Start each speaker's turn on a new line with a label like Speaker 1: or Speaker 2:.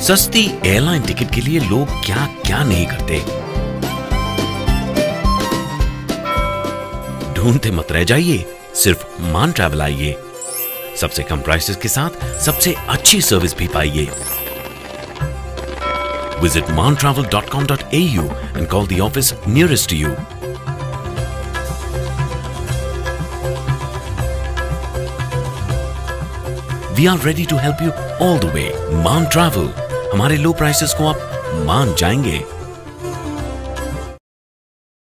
Speaker 1: सस्ती airline ticket के लिए लोग क्या क्या नहीं करते। ढूंढते मत रह जाइए, सिर्फ मान ट्रैवल आइए। सबसे कम प्राइसेस के साथ सबसे अच्छी सर्विस भी पाइए। Visit mantravel.com.au and call the office nearest to you. We are ready to help you all the way. Man Travel, हमारे लो प्राइसेस को आप मान जाएंगे।